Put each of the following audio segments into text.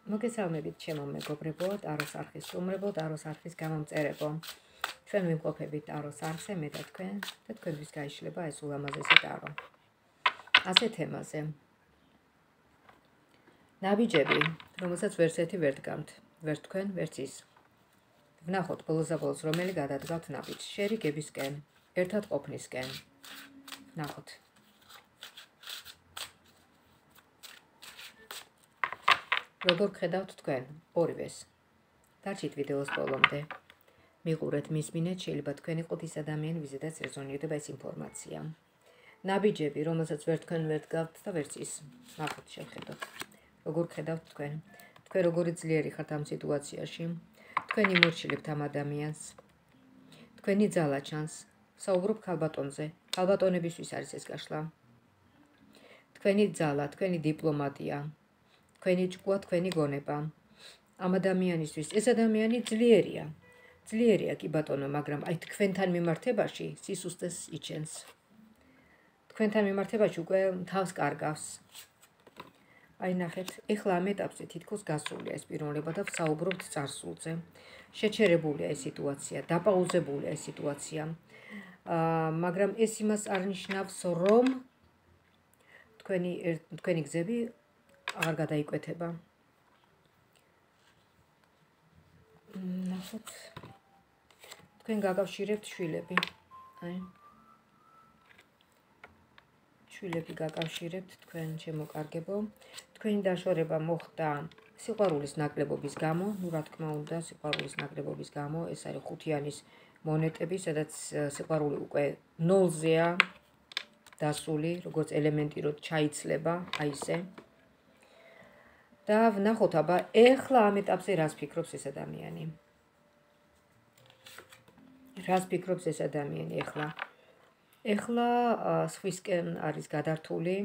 მოგესალმებით ჩემო მეგობრებო, ტაროს არხის სტუმრებო, ტაროს არხის გამომწერებო. ჩვენ ვიმყოფებით ტაროს არხზე, მე და თქვენთვის გაიშლება ეს ულამაზესი ტარო. ასე თემაზე. ნაბიჯები, რომელსაც ვერც ერთი ვერ დგამთ, ვერ თქვენ, ვერც ის. ვნახოთ ბოლოს რომელი გადადგავთ ნაბიჯს, შერიგებისკენ, ერთად ყოფნისკენ. ვნახოთ. როგორ ხედავთ თქვენ ორივეს? დარჩით ვიდეოს ბოლომდე. მიყურეთ, მისმინეთ, შეიძლება თქვენ იყოთ ის ადამიანი, ვიზედაც რეზონირდება ეს ინფორმაცია. ნაბიჯები, რომელსაც ვერ თქვენ ვერ დგავთ და ვერც ის. ნახოთ, შევხედოთ. როგორ ხედავთ თქვენ? თქვენ როგორი ძლიერი ხართ ამ სიტუაციაში? თქვენ იმორჩილებთ ამ ადამიანს. თქვენი ძალა ჩანს. საუბრობ ქალბატონზე. ქალბატონებისთვის არის ეს გაშლა. თქვენი ძალა, თქვენი დიპლომატია. თქვენი ჭკუა, თქვენი გონება. ამ ადამიანისთვის ეს ადამიანი ძლიერია. ძლიერია კი ბატონო, მაგრამ აი თქვენთან მიმართებაში სისუსტეს იჩენს. თქვენთან მიმართებაში უკვე თავს კარგავს. აი ნახეთ, ეხლა ამ ეტაპზე თითქოს გასულია ეს პიროვნება და ვსაუბრობთ წარსულზე. შეჩერებულია ეს სიტუაცია, დაპაუზებულია ეს სიტუაცია. მაგრამ ეს იმას არ ნიშნავს, რომ თქვენი გზები აღარ გადაიკვეთება. ნახოთ. თქვენ გაკავშირებთ შვილები. აი. შვილები გაკავშირებთ თქვენ შემოკარგებო. თქვენი დაშორება მოხდა სიყვარულის ნაკლებობის გამო, რა თქმა უნდა, სიყვარულის ნაკლებობის გამო, ეს არის ხუთიანის მონეტები, სადაც სიყვარული უკვე ნოლზეა დასული, როგორც ელემენტი რო ჩაიცლება, აი ესე. და ვნახოთ აბა ეხლა ამ ეტაპზე რას ფიქრობს ეს ადამიანი. რას ფიქრობს ეს ადამიანი ეხლა? ეხლა სხვისკენ არის გადართული.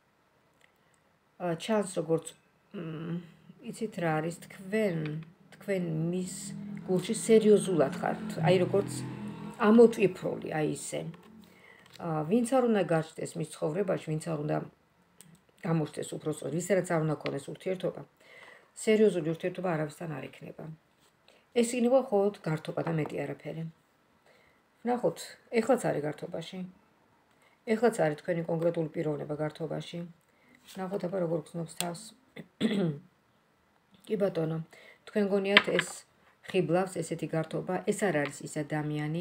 ჩანს როგორც იცით რა არის თქვენ მის გულში სერიოზულად ხართ, აი როგორც ამოტვიფრული, აი ისე. ვინც არ უნდა გაჩნდეს მის ცხოვრებაში, ვინც არ უნდა გამოჩნდეს უბრალოდ, ვისაც არ უნდა ქონდეს ურთიერთობა, სერიოზული ურთიერთობა არავისთან არ იქნება. ეს იქნება მხოლოდ გართობა და მეტი არაფერი. ვნახოთ, ეხლაც არის გართობაში. ეხლაც არის თქვენი კონკრეტული პიროვნება გართობაში. ვნახოთ აბა როგორ გრძნობს თავს. კი ბატონო, თქვენ გონიათ ეს ხიბლავს ესეთი გართობა, ეს არ არის ის ადამიანი,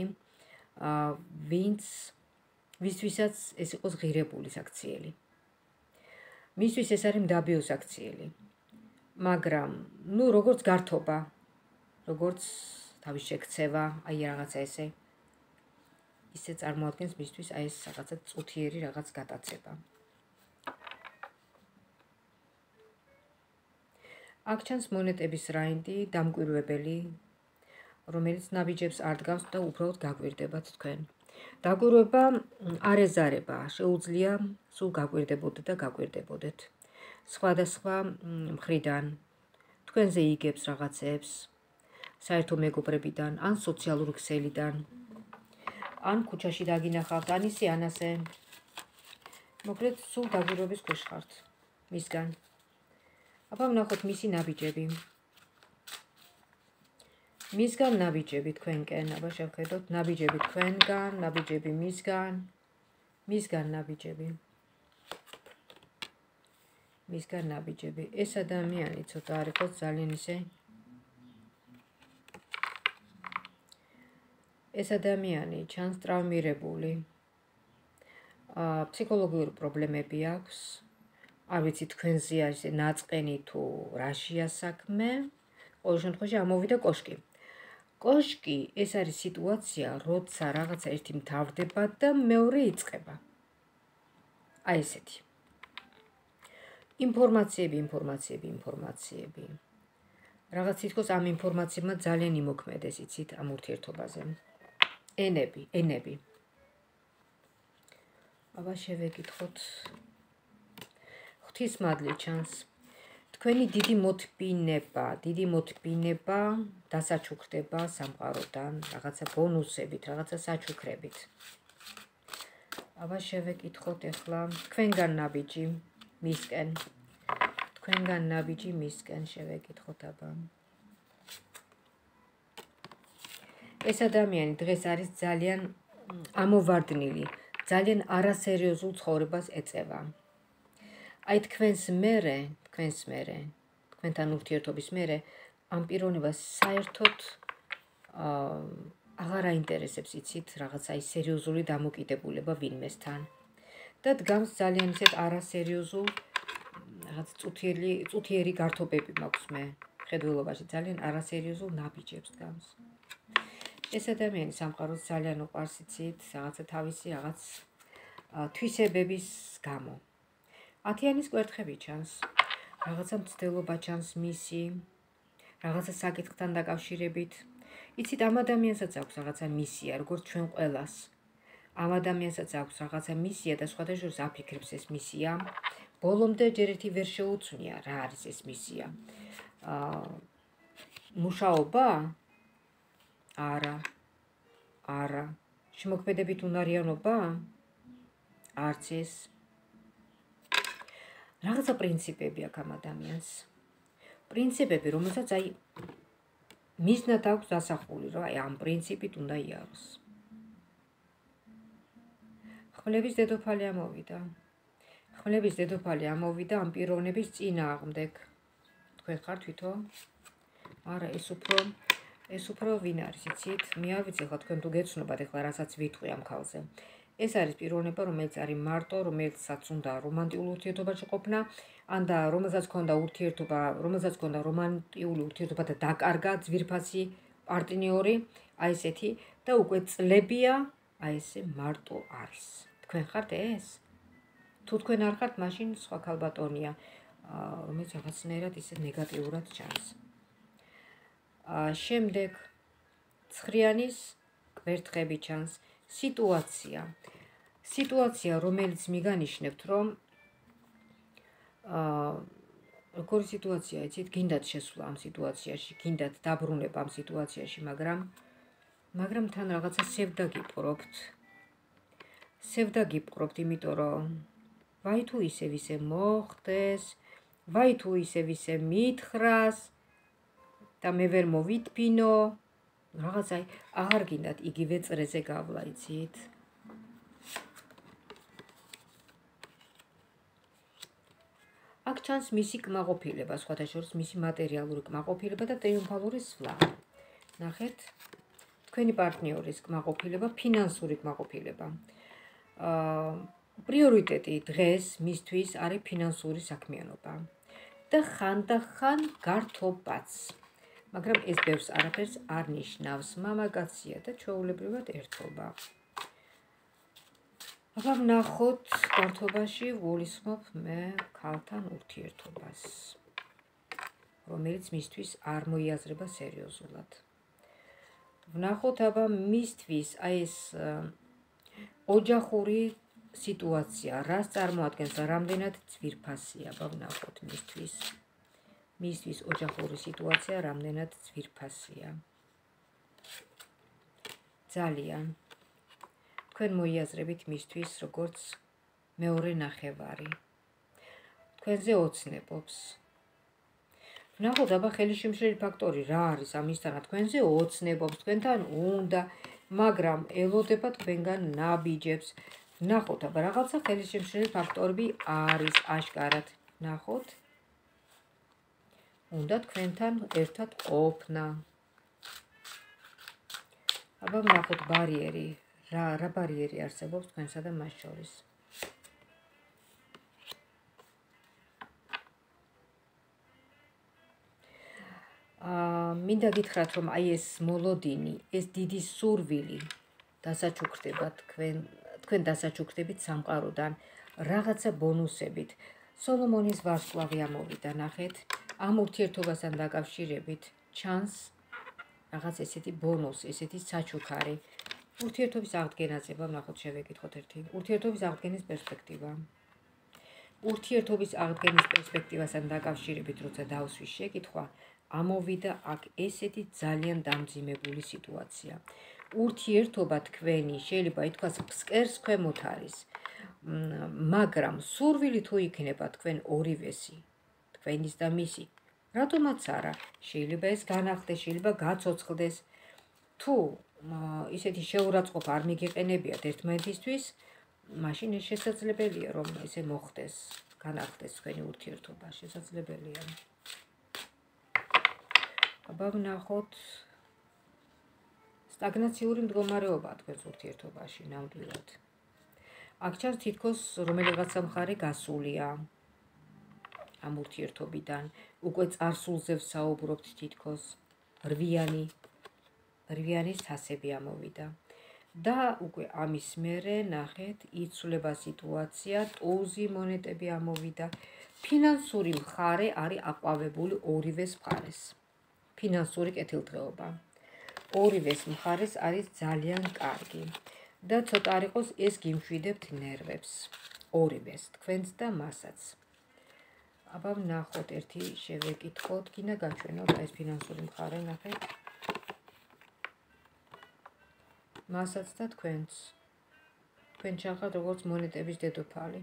ვისთვისაც ეს იყოს ღირებული საქციელი. მისთვის ეს არის მდაბიო საქციელი. მაგრამ, როგორც გართობა, როგორც თავის შექცევა, აი რაღაცა ისე წარმოადგენს მისთვის აი ეს რაღაცა წუთიერი რაღაც გატაცება. აქ ჩანს მონეტების რაინდი, დამკვირვებელი, რომელიც ნაბიჯებს არ დგავს და უბრალოდ გაგვირდებათ თქვენ. დაკვირვება არ ეზარება, შეუძლია სულ გაკვირდებოდეთ და გაკვირდებოდეთ. სხვადასხვა მხრიდან, თქვენზე იგებს რაღაცებს, საერთო მეგობრებიდან, ან სოციალური ქსელიდან, ან ქუჩაში დაგინახავთ, ან ისე, ან ასე. მოკლედ, სულ დაკვირვების ქვეშ ხართ მისგან. აბა ვნახოთ მისი ნაბიჯები. მისგან ნაბიჯები თქვენკენ, აბა შევხედოთ, ნაბიჯები თქვენგან, ნაბიჯები მისგან, მისგან ნაბიჯები. მისგან ნაბიჯები. ეს ადამიანი ცოტა არ იყოს ძალიან ისე. ეს ადამიანი ჩანს ტრავმირებული. ფსიქოლოგიური პრობლემები აქვს. არ ვიცი თქვენზეა ისე ნაწყენი თუ რაშია საქმე. ყოველ შემთხვევაში ამოვიდა კოშკი. კოშკი ეს არის სიტუაცია, როცა რაღაცა ერთი მთავრდება და მეორე იწყება. აი ესეთი. ინფორმაციები. რაღაც თითქოს ამ ინფორმაციებმა ძალიან იმოქმედეს, იცით, ამ ურთიერთობაზე. ენები. აბა შევეკითხოთ. ღვთისმადლი ჩანს. თქვენი დიდი მოთმინება დასაჩუქრდება სამყაროდან, რაღაცა ბონუსებით, რაღაცა საჩუქრებით. აბა შევეკითხოთ ეხლა თქვენგან ნაბიჯი მისკენ. თქვენგან ნაბიჯი მისკენ შევეკითხოთ აბა. ეს ადამიანი დღეს არის ძალიან ამოვარდნილი, ძალიან არასერიოზულ ცხოვრებას ეწევა. აი თქვენს მერე, თქვენთან ურთიერთობის მერე ამ პიროვნებას საერთოდ აღარ აინტერესებს, იცით, რაღაცა ის სერიოზული დამოკიდებულება ვინმესთან. და დგამს ძალიან ისეთ არასერიოზულ რაღაც წუთიერი გართობები მაქვს მე ხედველობაში, ძალიან არასერიოზულ ნაბიჯებს დგამს. ეს ადამიანი სამყაროს ძალიან უყვარს, იცით, რაღაცა თავისი რაღაც თვისებების გამო. ათიანის კვერთხები ჩანს, რაღაცა მცდელობა ჩანს მისი, რაღაცა საკითხთან დაკავშირებით. იცით, ამ ადამიანსაც აქვს რაღაცა მისია, როგორც ჩვენ ყველას. ამ ადამიანსაც აქვს რაღაცა მისია და სხვადასხვა აფიქრებს ეს მისია. ბოლომდე ჯერ ერთი ვერ შეუცვნია რა არის ეს მისია. მუშაობა? არა. შემოქმედებით უნარიანობა? არც ეს. რაღაცა პრინციპები აქვს ამ ადამიანს. პრინციპები, რომელსაც აი მიზნად აქვს დასახული, რომ აი ამ პრინციპით უნდა იაროს. ხმლების დედოფალი ამოვიდა ამ პიროვნების წინააღმდეგ. თქვენ ხართ თვითონ? არა, ეს უფრო ვინ არის, იცით? მე არ ვიცი, ხა თქვენ თუ გეცნობათ ეხლა რასაც ვიტყვი ამ ქალზე. ეს არის პიროვნება, რომელიც არის მარტო, რომელსაც უნდა რომანტიულ ურთიერთობაში ყოფნა, ან და რომელსაც ჰქონდა რომანტიული ურთიერთობა და დაკარგა ძვირფასი პარტნიორი, აი ესეთი და უკვე წლებია აი ესე მარტო არის. თქვენ ხართ ეს? თუ თქვენ არ ხართ, მაშინ სხვა ქალბატონია, რომელიც რაღაცნაირად ისე ნეგატიურად ჩანს. შემდეგ ცხრიანის კვერთხები ჩანს. სიტუაცია, რომელიც მიგანიშნებთ, რომ როგორი სიტუაცია, იცით, გინდათ შესვლა ამ სიტუაციაში, გინდათ დაბრუნება ამ სიტუაციაში, მაგრამ თან რაღაცა სევდა გიპყრობთ, იმიტომ რომ ვაი თუ ისე მოხდეს, ვაი თუ ისე მითხრას და მე ვერ მოვიტფინო, რაღაცა აღარ გინდათ იგივე წრეზე გავლა, იცით? აქ ჩანს მისი კმაყოფილება, სხვადასხვა მისი მატერიალური კმაყოფილება და ტრიუმფალური სვლა. ნახეთ, თქვენი პარტნიორის კმაყოფილება, ფინანსური კმაყოფილება. პრიორიტეტი დღეს მისთვის არის ფინანსური საქმიანობა და ხანდახან გართობაც. მაგრამ ეს ბევრს არაფერს არ ნიშნავს, მამაკაცია და ჩვეულებრივად ერთობა. აბა ვნახოთ გართობაში გულისხმობ მე ქალთან ურთიერთობას, რომელიც მისთვის არ მოიაზრება სერიოზულად. ვნახოთ აბა მისთვის აი ეს ოჯახური სიტუაცია, რას წარმოადგენს, რამდენად ძვირფასია, აბა ვნახოთ მისთვის ოჯახური სიტუაცია რამდენად ძვირფასია. ძალიან. თქვენ მოიაზრებით მისთვის როგორც მეორე ნახევარი. თქვენზე ოცნებობს. ვნახოთ აბა ხელისშემშლელი ფაქტორი რა არის ამისთანაც, თქვენზე ოცნებობს, თქვენთან უნდა, მაგრამ ელოდება თქვენგან ნაბიჯებს. ვნახოთ აბა რაღაცა ხელისშემშლელი ფაქტორები არის აშკარად. ვნახოთ. უნდა თქვენთან ერთად ყოფნა. აბა ვნახოთ ბარიერი. რა ბარიერი არსებობს თქვენსა და მას შორის. მინდა გითხრათ, რომ აი ეს მოლოდინი, ეს დიდი სურვილი დასაჩუქრდება თქვენ დასაჩუქრდებით სამყაროდან რაღაცა ბონუსებით. სოლომონის ვარსკვლავი ამოვიდა, ნახეთ, ამ ურთიერთობასთან დაკავშირებით ჩანს რაღაც ესეთი ბონუსი, ესეთი საჩუქარი. ურთიერთობის აღდგენაზე ვნახოთ, შევეკითხოთ ერთი. ურთიერთობის აღდგენის პერსპექტივა. ურთიერთობის აღდგენის პერსპექტივასთან დაკავშირებით, როცა დავსვის შეკითხვა, ამოვიდა აქ ესეთი ძალიან დამძიმებული სიტუაცია. ურთიერთობა თქვენი შეიძლება ითქვას ფსკერს ქვემოთ არის, მაგრამ სურვილი თუ იქნება თქვენ თქვენის და მისი. რატომაც არა, შეიძლება ეს განახდეს, შეიძლება გაცოცხლდეს. თუ ისეთი შეურაცხყოფა არ მიგეყენებიათ ერთმანეთისთვის, მაშინ ეს შესაძლებელია, რომ ესე მოხდეს, განახდეს თქვენი ურთიერთობა, შესაძლებელია. აბა ვნახოთ სტაგნაციური მდგომარეობაა თქვენს ურთიერთობაში ნამდვილად. აქ ჩანს თითქოს რომელიღაცა მხარე გასულია ამ ურთიერთობიდან, უკვე წარსულზე ვსაუბრობთ თითქოს, რვიანის თასები ამოვიდა. და უკვე ამის მერე ნახეთ იცვლება სიტუაცია, ტუზი მონეტები ამოვიდა. ფინანსური მხარე არის აყვავებული ორივეს მხარეს. ფინანსური კეთილდღეობა. ორივეს მხარეს არის ძალიან კარგი. და ცოტა არ იყოს ეს გიმშვიდებთ ნერვებს. ორივეს, თქვენს და მასაც. აბა ვნახოთ ერთი შევეკითხოთ, გინდა გაჩვენოთ ეს ფინანსური მხარე, ნახეთ. მასაც და თქვენს. თქვენ ჩახართ როგორც მონეტების დედოფალი.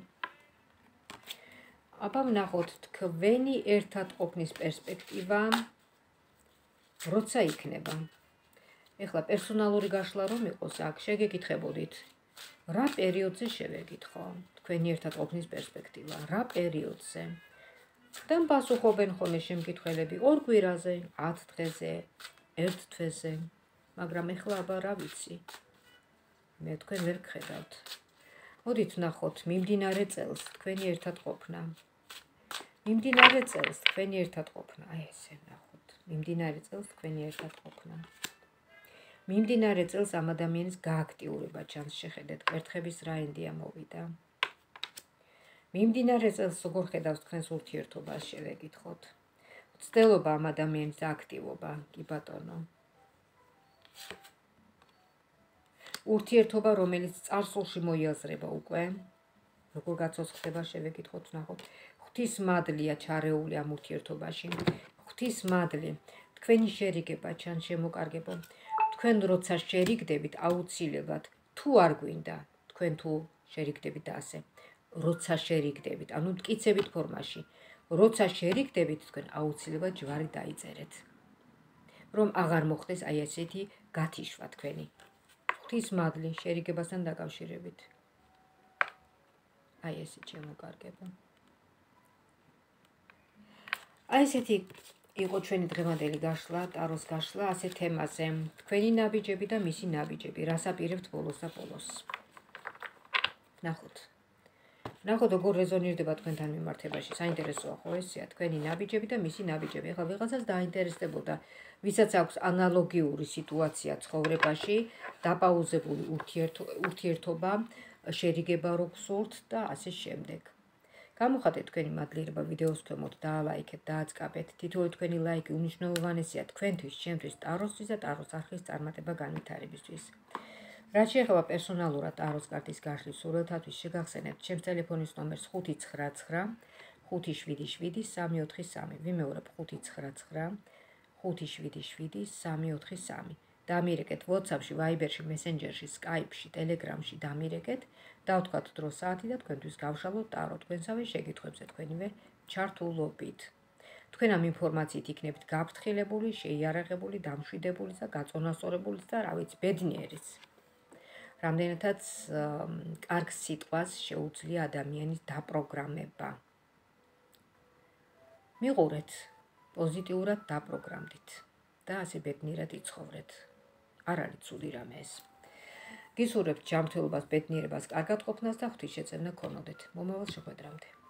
აბა ვნახოთ თქვენი ერთად ყოფნის პერსპექტივა როცა იქნება. ეხლა პერსონალური გაშლა რომ იყოს აქ, შეგეკითხებოდით, რა პერიოდზე შევეკითხო თქვენი ერთად ყოფნის პერსპექტივა, რა პერიოდზე. და პასუხობენ ხოლმე შემკითხველები 2 კვირაზე, 10 დღეზე, 1 თვეზე. მაგრამ ეხლა აბა რა ვიცი. მე თქვენ ვერ გხედავთ. მოდით ვნახოთ მიმდინარე წელს თქვენი ერთად ყოფნა. მიმდინარე წელს თქვენი ერთად ყოფნა. აი ესე ვნახოთ. მიმდინარე წელს თქვენი ერთად ყოფნა. მიმდინარე წელს ამ ადამიანის გააქტიურება ჩანს, შეხედეთ, კვერთხების რაინდი ამოვიდა. მიმდინარე წელს როგორ ხედავს თქვენს ურთიერთობას, შევეკითხოთ. ცდილობა ამ ადამიანის აქტივობა, კი ბატონო. ურთიერთობა, რომელიც წარსულში მოიაზრება უკვე, როგორ გაცოცხლდება, შევეკითხოთ, ვნახოთ. ღვთისმადლია ჩარეული ამ ურთიერთობაში. ღვთისმადლი, თქვენი შერიგება ჩანს შემოკარგებო. თქვენ როცა შერიგდებით, აუცილებლად, თუ არ გვინდა, თქვენ თუ შერიგდებით და ასე, როცა შერიგდებით, ანუ მტკიცებით ფორმაში, როცა შერიგდებით, თქვენ აუცილებლად ჯვარი დაიწერეთ. რომ აღარ მოხდეს აი ესეთი გათიშვა თქვენი. ღვთისმადლი შერიგებასთან დაკავშირებით. აი ესეთ შემოკარგება. აი ესეთი იყო ჩვენი დღევანდელი გაშლა, ტაროს გაშლა ასეთ თემაზე. თქვენი ნაბიჯები და მისი ნაბიჯები, რას აპირებთ ბოლოს და ბოლოს. ნახოთ. ნახოთ როგორ რეზონირდება თქვენთან მიმართებაში. საინტერესოა ხო ესეა, თქვენი ნაბიჯები და მისი ნაბიჯები. ეხლა ვიღაცას დაინტერესდებოდა, ვისაც აქვს ანალოგიური სიტუაცია ცხოვრებაში, დაპაუზებული ურთიერთობა, შერიგება რო გსურთ და ასე შემდეგ. გამოხატეთ თქვენი მადლიერება ვიდეოს ქვემოთ, დაალაიქეთ, დააწყაბეთ. თითოეული თქვენი ლაიკი უნიშნულოვანესია თქვენთვის, ჩემთვის, ტაროსთვის და ტაროს არხის წარმატება განვითარებისთვის. რაც შეეხება პერსონალურად ტაროს კარტის გაშლის სურვილთათვის, შეგახსენებთ ჩემს ტელეფონის ნომერს 599 577 343. ვიმეორებ 599 577 343. დამირეკეთ WhatsApp-ში, Viber-ში, Messenger-ში, Skype-ში, Telegram-ში დამირეკეთ. დავთქვათ დრო საათი და თქვენთვის გავშალოთ ტარო თქვენსავე შეკითხვებზე თქვენივე ჩართულობით. თქვენ ამ ინფორმაციით იქნებით გაფრთხილებული, შეიარაღებული, დამშვიდებული და გაწონასწორებული და რა ვიცი, ბედნიერიც. რამდენადაც კარგ სიტყვას შეუძლია ადამიანის დაპროგრამება. მიყურეთ, პოზიტიურად დაპროგრამდით და ასე ბედნიერად იცხოვრეთ. არ არის ცუდი რამე ეს. გისურვებთ ჯანმრთელობას, ბედნიერებას, კარგად ყოფნას და ღვთისშეწევნა გქონოდეთ. მომავალ შეხვედრამდე.